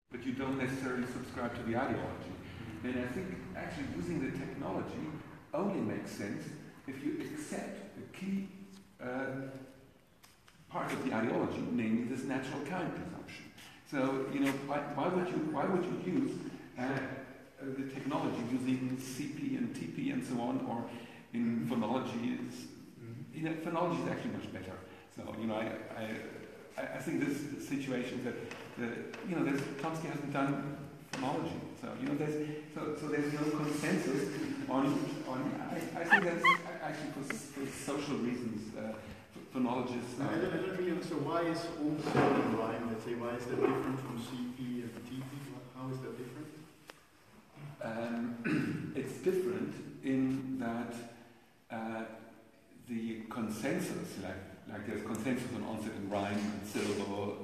but you don't necessarily subscribe to the ideology. And I think actually using the technology only makes sense if you accept the key part of the ideology, namely this natural kind presumption. So, why would you use the technology using CP and TP and so on, or in phonology phonology is actually much better. So, I think there's situations that Chomsky hasn't done phonology. So, there's no consensus on I think that's actually for social reasons. Phonologists. I don't really understand why is all rhyme, let's say, why is that different from CP and TP? How is that different? It's different in that the consensus, like there's consensus on onset and rhyme and syllable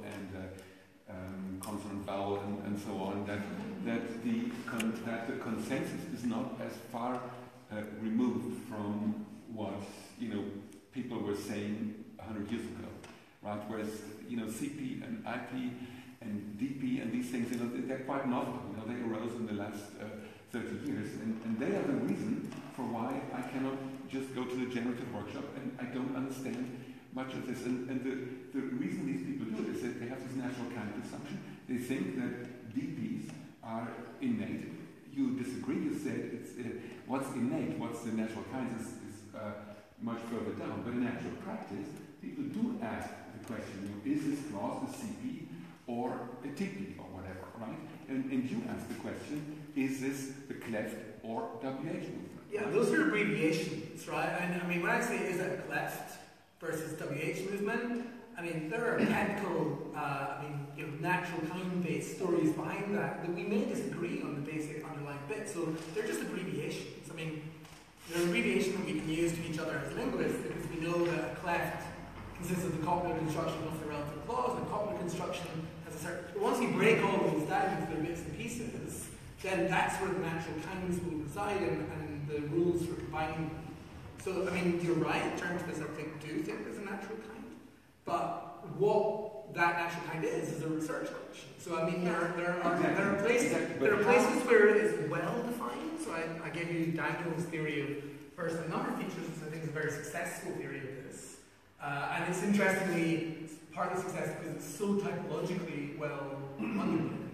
and consonant vowel and so on, that the consensus is not as far removed from what people were saying 100 years ago, right? Whereas CP and IP and DP and these things, they're quite novel. They arose in the last 30 years, and they are the reason for why I cannot just go to the generative workshop and I don't understand much of this. And the reason these people do it is that they have this natural kind presumption. They think that DPs are innate. You disagree. You said it's what's innate, what's the natural kinds is much further down. But in actual practice, people do ask the question, is this clause a CP or a TP or whatever, right? And you ask the question, is this the cleft or WH movement? Yeah, those are abbreviations, right? And I mean, when I say is it a cleft versus WH movement, I mean, there are technical, natural kind-based stories behind that we may disagree on the basic underlying bit. So they're just abbreviations. I mean, they're an abbreviation that we can use to each other as linguists because we know that a cleft consists of the couplet construction of the relative clause, and couplet construction has a certain. But once you break all of these down into their bits and pieces, then that's where the natural kinds will reside and the rules for combining them. So, I mean, you're right in terms of this. I do think there's a natural kind, but what that natural kind is a research question. So, I mean, there are places where it is well defined. So, I gave you Daniel's theory of personal number features, which I think is a very successful theory of this. And it's interestingly partly successful because it's so typologically well understood,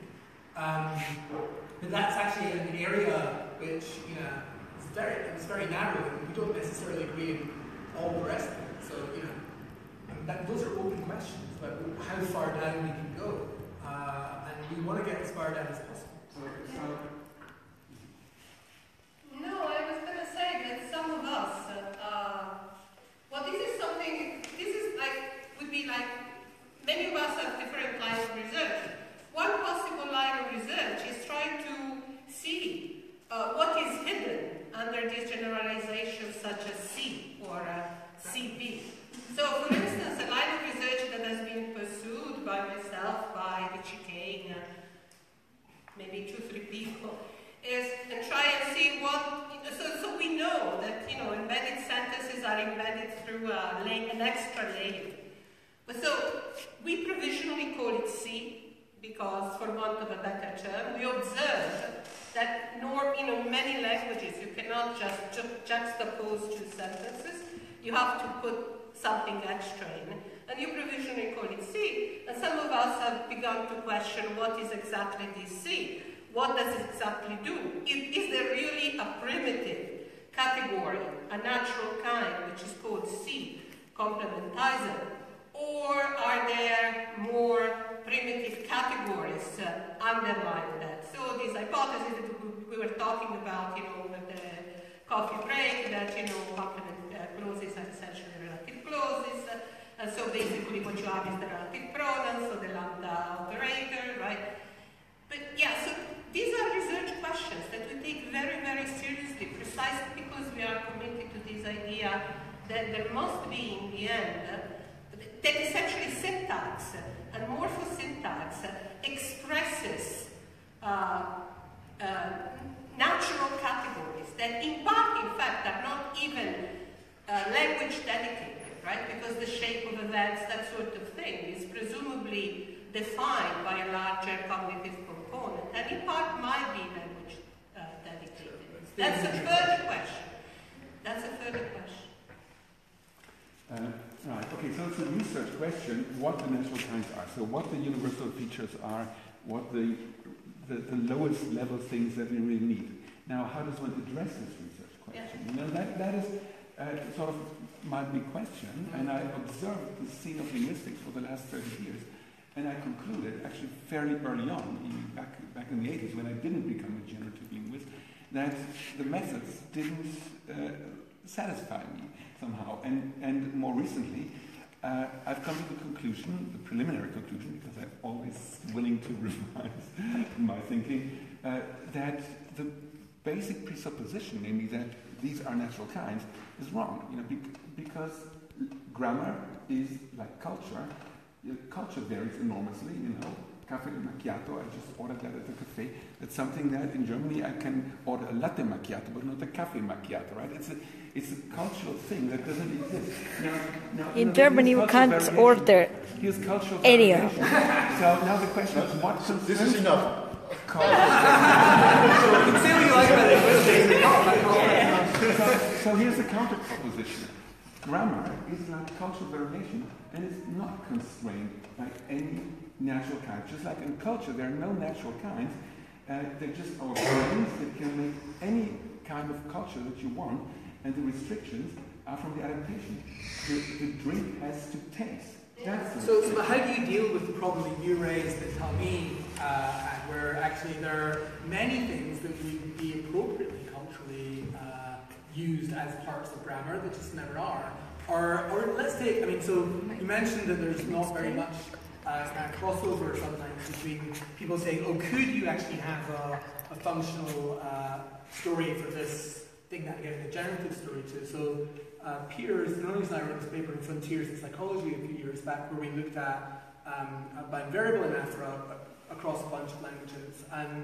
I think. But that's actually an area which, it's very narrow, and we don't necessarily agree in all the rest of it. So, those are open questions about how far down we can go, and we want to get as far down as possible. No, I was going to say that some of us, would be like, many of us have different lines of research. One possible line of research is trying to see what is hidden under these generalizations such as C or CP. So, for instance, a line of research that has been pursued by myself, by Richie Kane, maybe 2-3 people, is and try and see what. So we know that embedded sentences are embedded through an extra layer. But so we provisionally call it C because, for want of a better term, we observe that many languages you cannot just juxtapose two sentences. You have to put something extra in, and you provisionally call it C. And some of us have begun to question what is exactly this C. What does it exactly do? Is there really a primitive category, a natural kind, which is called C, complementizer? Or are there more primitive categories underlying that? So this hypothesis that we were talking about, with the coffee break, that, complement clauses are essentially relative clauses. And so basically what you have is the relative pronoun, so the lambda operator, right? But yeah, so these are research questions that we take very, very seriously, precisely because we are committed to this idea that there must be, in the end, that essentially syntax and morphosyntax expresses natural categories that in part, in fact, are not even language dedicated, right? Because the shape of events, that sort of thing, is presumably defined by a larger cognitive component, and in part might be language dedicated. That's a further question. Right, okay, so it's a research question, what the natural kinds are. So what the universal features are, what the lowest level things that we really need. Now, how does one address this research question? Yeah. You know, that is sort of my big question, and I observed the scene of linguistics for the last 30 years, and I concluded, actually fairly early on, back in the 80s, when I didn't become a generative linguist, that the methods didn't satisfy me somehow. And more recently, I've come to the conclusion, the preliminary conclusion, because I'm always willing to revise my thinking, that the basic presupposition, namely that these are natural kinds, is wrong. You know, because grammar is like culture. Culture varies enormously. You know, cafe macchiato. I just ordered that at the cafe. That's something that in Germany I can order a latte macchiato, but not a cafe macchiato. Right? It's a cultural thing that doesn't exist. Now, in Germany, we can't order any of them. So now the question is, what concerns... This is enough. So here's the counter proposition. Grammar is like cultural variation and is not constrained by any natural kind. Just like in culture, there are no natural kinds. They're just our brains that can make any kind of culture that you want, and the restrictions are from the adaptation. The drink has to taste. So how do you deal with the problem that you raised at Talmud, where actually there are many things that would be appropriately culturally used as parts of grammar that just never are? Or let's take, I mean, so you mentioned that there's not very much crossover sometimes between people saying, oh, could you actually have a functional story for this thing that you're giving a generative story to? So Piers, Nonius and I wrote this paper in Frontiers in Psychology a few years back where we looked at bind variable anaphora across a bunch of languages,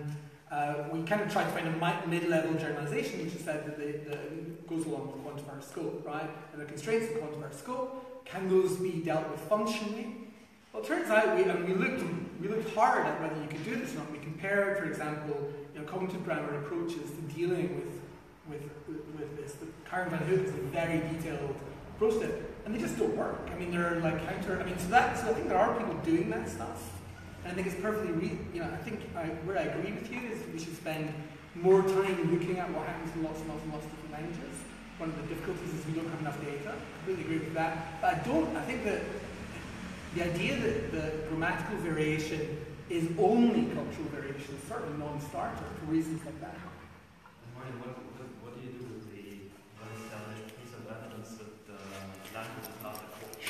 and we kind of tried to find a mid-level generalization which said that goes along with quantifier scope, right? And the constraints of quantifier scope, can those be dealt with functionally? Well, it turns out we looked hard at whether you could do this or not. We compared, for example, cognitive grammar approaches to dealing with this. The Karen Van Hook is a very detailed approach to it, and they just don't work. I mean, they're like counter. I mean, so I think there are people doing that stuff, and I think it's perfectly. I think where I agree with you is we should spend more time looking at what happens in lots and lots and lots of different languages. One of the difficulties is we don't have enough data. I completely agree with that, but I think that the idea that the grammatical variation is only cultural variation is certainly non-starter for reasons like that. Martin, what do you do with the well-established piece of evidence that language is not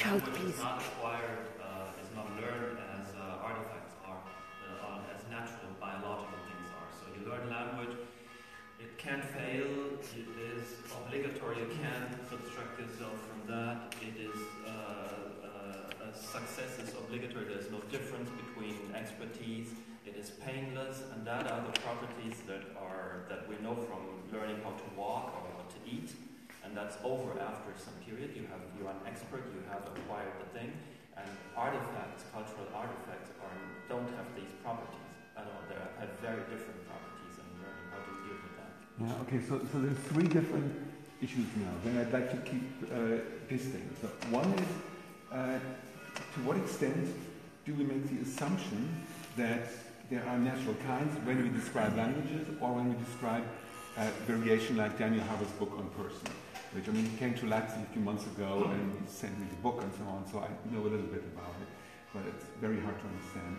acquired, is not learned as artifacts are, as natural biological things are? So you learn language, it can't fail, it is obligatory, you can't subtract yourself from that, it is success is obligatory, there's no difference between expertise, it is painless, and that are the properties that we know from learning how to walk or how to eat, and that's over after some period. You're an expert, you have acquired the thing, and artifacts, cultural artifacts, don't have these properties at all. They have very different properties, and learning how to deal with that. Yeah, okay, so there's three different issues now that I'd like to keep distinct. So one is, to what extent do we make the assumption that there are natural kinds when we describe languages or when we describe variation like Daniel Harvard's book on person, which, I mean, he came to Leipzig a few months ago and he sent me the book and so on, so I know a little bit about it, but it's very hard to understand,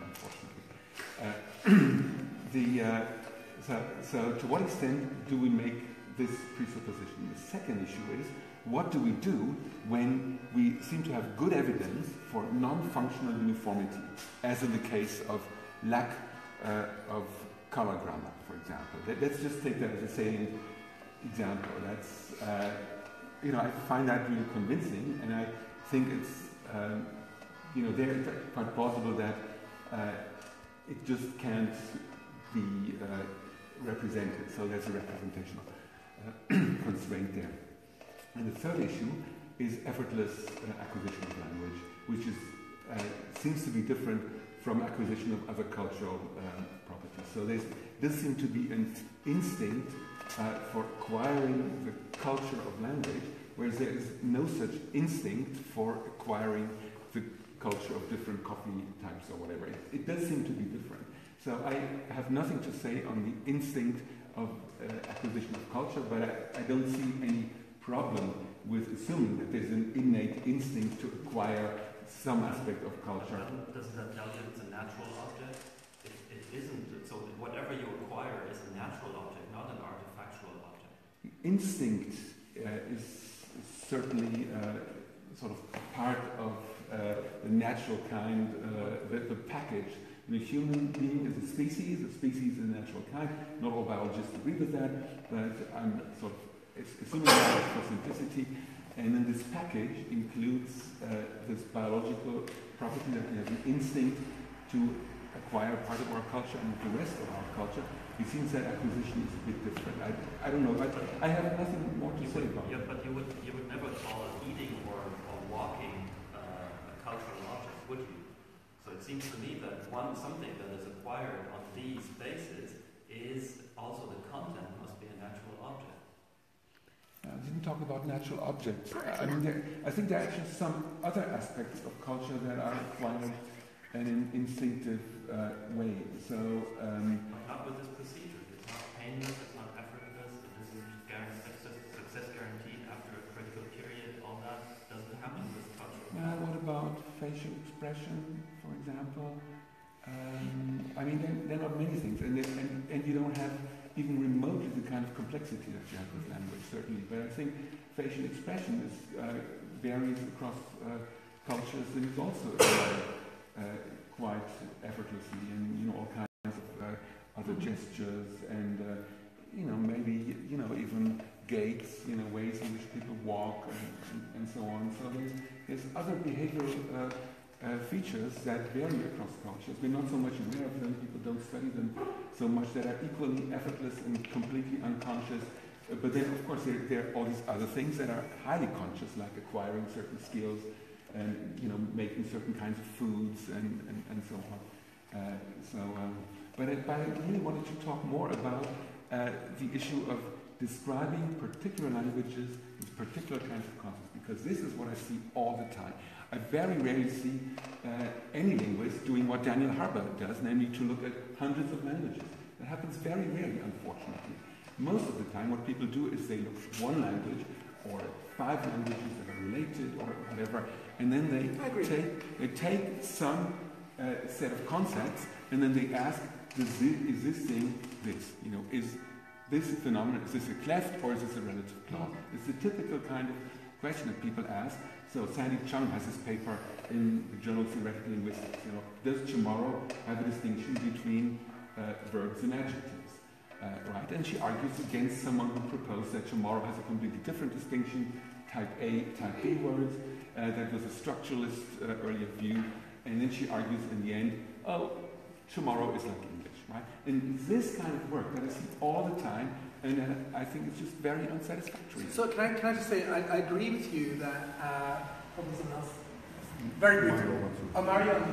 unfortunately. So to what extent do we make this presupposition? The second issue is, what do we do when we seem to have good evidence for non-functional uniformity, as in the case of lack of color grammar, for example? Let's just take that as a salient example. That's, I find that really convincing, and I think it's, it's quite possible that it just can't be represented. So there's a representational constraint there. And the third issue is effortless acquisition of language, which is seems to be different from acquisition of other cultural properties. So there does seem to be an instinct for acquiring the culture of language, whereas there is no such instinct for acquiring the culture of different coffee types or whatever. It does seem to be different. So I have nothing to say on the instinct of acquisition of culture, but I don't see any problem with assuming that there's an innate instinct to acquire some aspect of culture. Doesn't that tell you it's a natural object? It isn't. So whatever you acquire is a natural object, not an artifactual object. Instinct is certainly sort of part of the natural kind, the package. The human being is a species is a natural kind. Not all biologists agree with that, but I'm sort of assuming that for simplicity. And then this package includes this biological property that we have an instinct to acquire part of our culture and the rest of our culture. It seems that acquisition is a bit different. I don't know. I have nothing more to say about it. But you would never call eating or walking a cultural object, would you? So it seems to me that something that is acquired on these bases is also the content must be a natural object. I didn't talk about natural objects. I mean, I think there are actually some other aspects of culture that are acquired in an instinctive way. So, not with this procedure. It's not painless. It's not effortless. It isn't success guaranteed after a critical period. All that doesn't happen with culture. What about facial expression, for example? I mean, there are not many things, and you don't have even remotely the kind of complexity that you have with language, certainly. But I think facial expression varies across cultures and is also quite effortlessly, and all kinds of other gestures and maybe even gaits, ways in which people walk and so on. So there's other behavioral features that vary across cultures. We're not so much aware of them, people don't study them so much, that are equally effortless and completely unconscious. But then, of course, there are all these other things that are highly conscious, like acquiring certain skills and, making certain kinds of foods and so on. But I really wanted to talk more about the issue of describing particular languages with particular kinds of concepts, because this is what I see all the time. I very rarely see any linguist doing what Daniel Harber does, namely to look at hundreds of languages. That happens very rarely, unfortunately. Most of the time what people do is they look at one language or 5 languages that are related or whatever, and then they take some set of concepts and then they ask, is this thing this? Is this phenomenon, is this a cleft or is this a relative clause? It's the typical kind of question that people ask. So Sandy Chung has this paper in the Journal of Theoretical Linguistics. Does Chamorro have a distinction between verbs and adjectives? Right? And she argues against someone who proposed that Chamorro has a completely different distinction, type A, type B words. That was a structuralist earlier view. And then she argues in the end, Chamorro is like English, right? And this kind of work that I see all the time, and I think it's just very unsatisfactory. So can I just say, I agree with you that, probably someone else. Very briefly. Mario.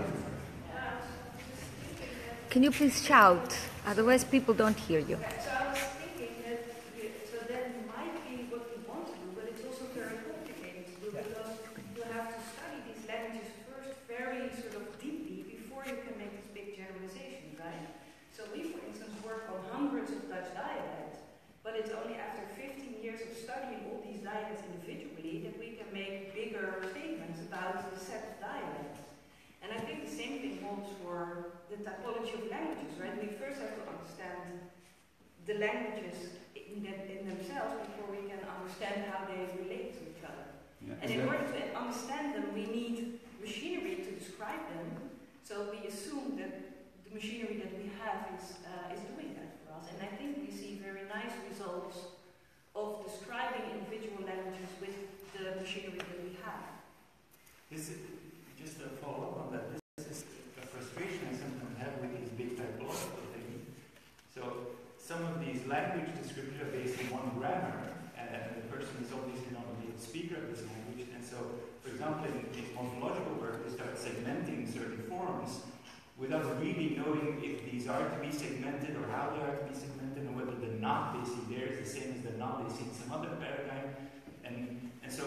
Can you please shout? Otherwise people don't hear you. So I was thinking that, so that might be what we want to do, but it's also very complicated to do, because you have to study these languages first very sort of deeply before you can make this big generalization, right? So we, for instance, work on hundreds of Dutch dialects, but it's only after 15 years of studying all these dialects individually that we can make bigger statements about the set of dialects. And I think the same thing holds for the typology of languages, right? We first have to understand the languages in themselves before we can understand how they relate to each other. Yeah. And in order to understand them, we need machinery to describe them. So we assume that the machinery that we have is doing that for us. And I think we see very nice results of describing individual languages with the machinery that we have. Just a follow-up on that, this is a frustration I sometimes have with these big typological things. So some of these language descriptors are based on one grammar, and the person is obviously not a native speaker of this language. And so, for example, in morphological work, we start segmenting certain forms without really knowing if these are to be segmented or how they are to be segmented, and whether the knot they see there is the same as the knot they see in some other paradigm. And so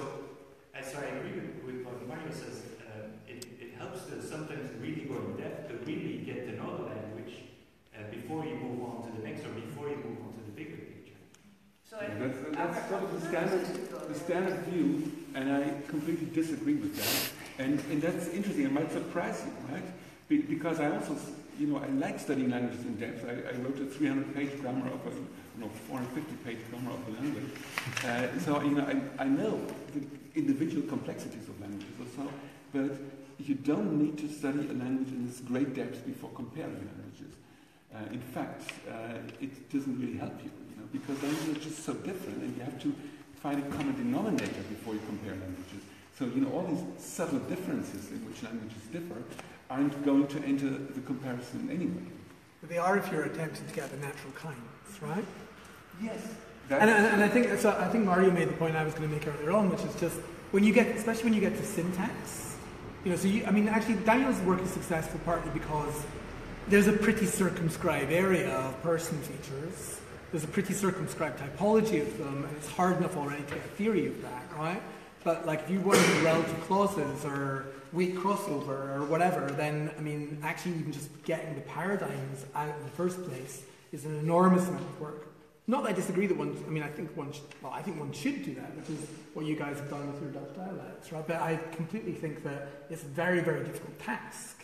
I agree with what Mario says. It helps to sometimes really go in depth, to really get to know the language before you move on to the next, or before you move on to the bigger picture. So that's sort of the standard view, and I completely disagree with that. And that's interesting. It might surprise you, right? Because I also, I like studying languages in depth. I wrote a 300-page grammar of 450-page grammar of a language. So I know the individual complexities of languages also, but you don't need to study a language in this great depth before comparing languages. In fact, it doesn't really help you, because languages are just so different, and you have to find a common denominator before you compare languages. So, all these subtle differences in which languages differ aren't going to enter the comparison anyway. But they are if you're attempting to get the natural kinds, right? Yes. And I think Mario made the point I was going to make earlier on, which is just especially when you get to syntax, actually Daniel's work is successful partly because there's a pretty circumscribed area of person features. There's a pretty circumscribed typology of them, and it's hard enough already to get a theory of that, right? But if you want to do relative clauses or weight crossover or whatever, then actually even just getting the paradigms out in the first place is an enormous amount of work. Not that I disagree that I think one should do that, which is what you guys have done with your Dutch dialects, right? But I completely think that it's a very, very difficult task.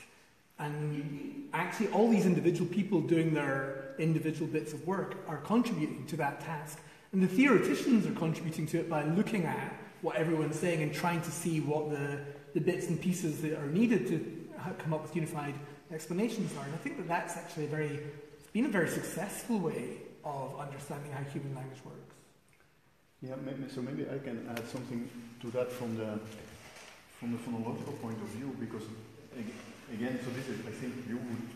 And actually all these individual people doing their individual bits of work are contributing to that task. And the theoreticians are contributing to it by looking at what everyone's saying and trying to see what the bits and pieces that are needed to come up with unified explanations are. And I think that that's actually it's been a very successful way of understanding how human language works. Yeah, maybe I can add something to that from the phonological point of view, because again, so this is, I think you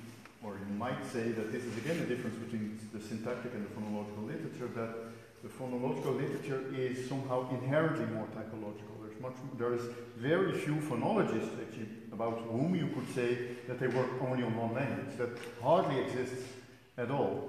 might say that this is again the difference between the syntactic and the phonological literature, that the phonological literature is somehow inherently more typological. There is very few phonologists actually about whom you could say that they work only on one language. That hardly exists at all.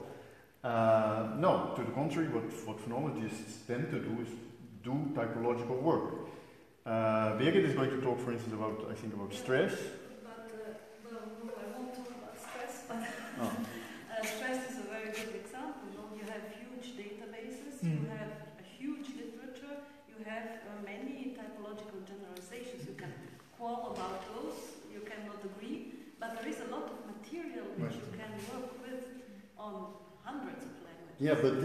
No, to the contrary, what phonologists tend to do is do typological work. Birgit is going to talk, for instance, about stress. No, I won't talk about stress, but stress is a very good example. You have huge databases, you have a huge literature, you have many typological generalizations. You can quarrel about those, you cannot agree, but there is a lot of material which you can work with on hundreds of languages. Yeah, but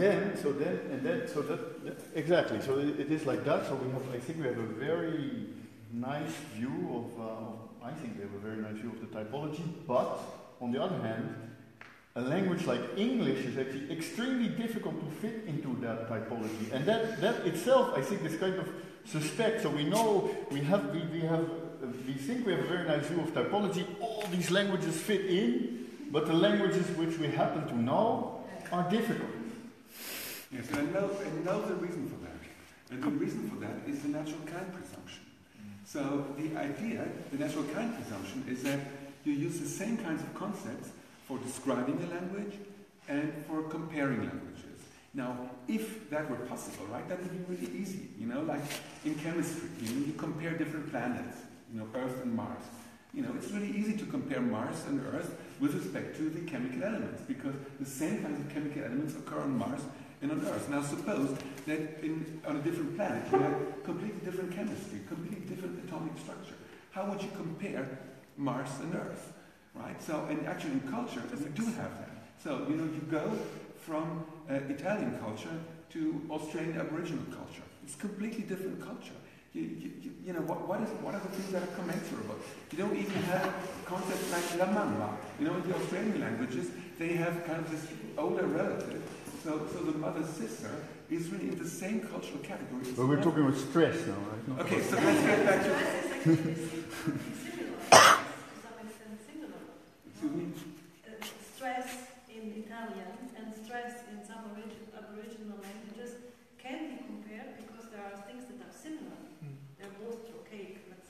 exactly. So it is like that. So I think we have a very nice view of the typology. But on the other hand, a language like English is actually extremely difficult to fit into that typology, and that itself, I think, is kind of suspect. So we know we think we have a very nice view of typology. All these languages fit in, but the languages which we happen to know are difficult. Yes, and I know the reason for that. And the reason for that is the natural kind presumption. So the idea, the natural kind presumption, is that you use the same kinds of concepts for describing a language and for comparing languages. Now, if that were possible, right, that would be really easy. Like in chemistry, you compare different planets, Earth and Mars. It's really easy to compare Mars and Earth with respect to the chemical elements, because the same kinds of chemical elements occur on Mars and on Earth. Now suppose that on a different planet you have completely different chemistry, completely different atomic structure. How would you compare Mars and Earth, right? So, and actually in culture, we do have that. So, you go from Italian culture to Australian Aboriginal culture. It's completely different culture. What are the things that are commensurable? You don't even have concepts like la mamma. In the Australian languages, they have kind of this older relative. So the mother-sister is really in the same cultural category. But we're talking about stress now, right? Not okay, so let's get back to... Stress is actually similar, to some extent similar. Excuse me? Stress in Italian and stress in some Aboriginal languages can be compared because there are things that are similar. They're both trochaic, let's say.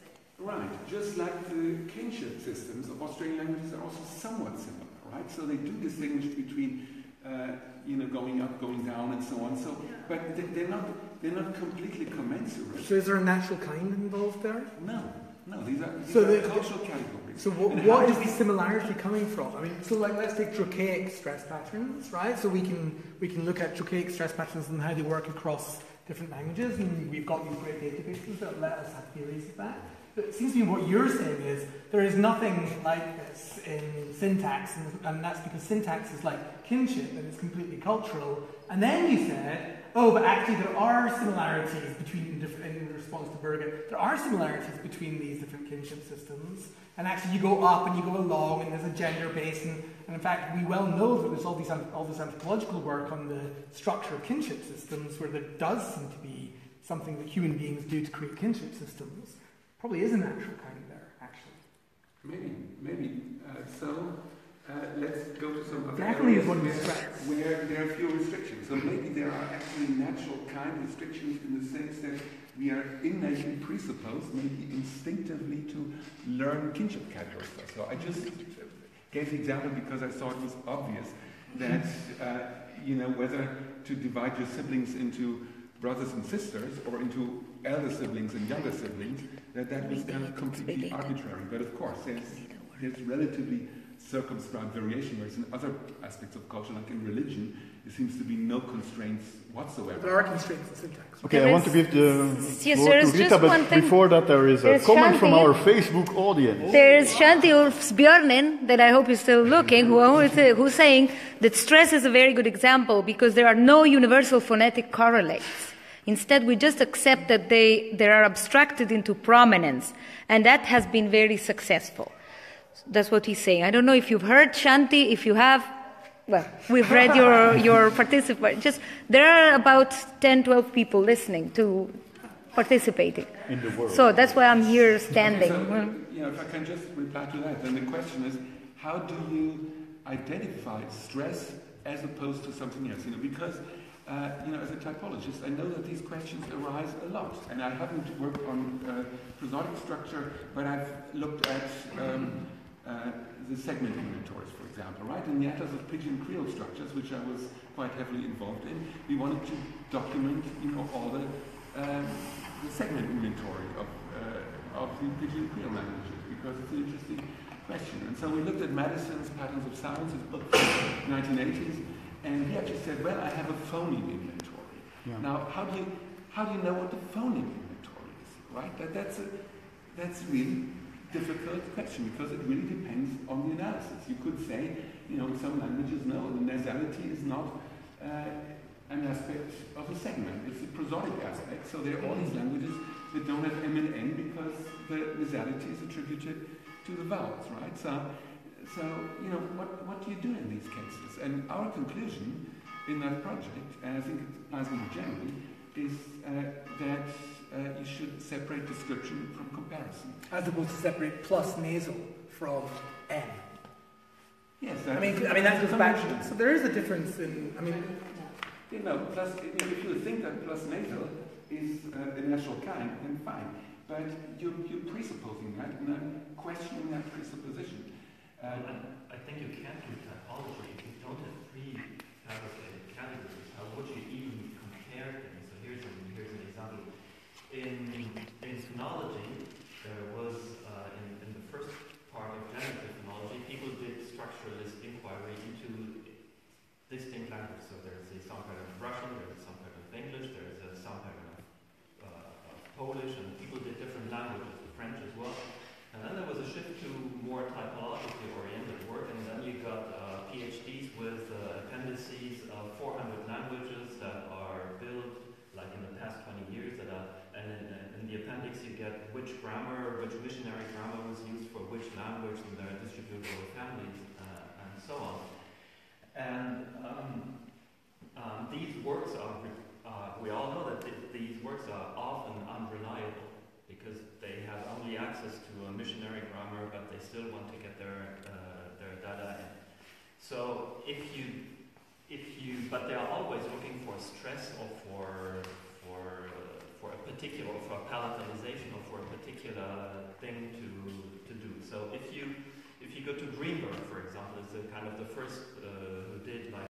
Right, just like the kinship systems of Australian languages are also somewhat similar, right? So they do distinguish between, going up, going down, and so on. So, but they're not completely commensurate. So is there a natural kind involved there? No, these are cultural categories. So what is the similarity coming from? I mean, so like let's take trochaic stress patterns, right? So we can look at trochaic stress patterns and how they work across different languages, and we've got these great databases that let us have theories of that. But it seems to me what you're saying is there is nothing like this in syntax, and that's because syntax is like kinship and it's completely cultural. And then you said, but actually there are similarities between in response to Birgit, there are similarities between these different kinship systems. And actually you go up and you go along, and there's a gender base, and in fact we well know that there's all this anthropological work on the structure of kinship systems where there does seem to be something that human beings do to create kinship systems. Probably is a natural kind there, actually. Maybe. Let's go to some other Definitely areas is one of where there are few restrictions. So maybe there are actually natural kind restrictions in the sense that we are innately presupposed, maybe instinctively, to learn kinship categories. So I just gave the example because I thought it was obvious that, whether to divide your siblings into brothers and sisters or into elder siblings and younger siblings, that was kind of completely arbitrary. But of course, there's relatively circumscribed variation, whereas in other aspects of culture, like in religion, there seems to be no constraints whatsoever. There are constraints in syntax. Okay, I want to give the floor to Rita, but before that there is a comment from our Facebook audience. There's Shanti Ulfsbjörnin, that I hope you're still looking, who's saying that stress is a very good example because there are no universal phonetic correlates. Instead, we just accept that they are abstracted into prominence, and that has been very successful. That's what he's saying. I don't know if you've heard, Shanti. If you have, well, we've read your participant. There are about 10, 12 people listening to participating. In the world. So that's why I'm here standing. Okay, so, if I can just reply to that, then the question is, how do you identify stress as opposed to something else? Because as a typologist, I know that these questions arise a lot, and I haven't worked on prosodic structure, but I've looked at the segment inventories, for example, right? In the Atlas of Pidgin Creole structures, which I was quite heavily involved in, we wanted to document, all the segment inventory of the Pidgin Creole languages, because it's an interesting question. And so we looked at Madison's Patterns of Sounds, his book from the 1980s, and he actually said, well, I have a phoneme inventory. Yeah. Now, how do you know what the phoneme inventory is, right? That's really difficult question because it really depends on the analysis. You could say, some languages, no, the nasality is not an aspect of a segment. It's a prosodic aspect. So there are all these languages that don't have M and N because the nasality is attributed to the vowels, right? So what do you do in these cases? And our conclusion in that project, and I think it applies more generally, is that you should separate description from comparison. As opposed to separate plus nasal from N. Yes. I mean that goes back. So there is a difference in. Plus, if you think that plus nasal is a natural kind, then fine. But you're presupposing that, and I'm questioning that presupposition. I think you can't do typology if you don't have pre-fabricated categories. How would you even compare things? So here's an example. In phonology, there was in the first part of generative phonology, people did structuralist inquiry into distinct languages. So there's some kind of Russian, there's some kind of English, there's some kind of Polish, and people did different languages, French as well. And then there was a shift to more typologically oriented work, and then you got PhDs with appendices of 400 languages that are built like in the past 20 years. And in the appendix you get which missionary grammar was used for which language, and their distributable families, and so on. And these works we all know that these works are often unreliable, because they have only access to a missionary grammar, but they still want to get their data in. So but they are always looking for stress or for particular, or for palatalization, or for a particular thing to do. So if you go to Greenberg, for example, is the kind of the first who did like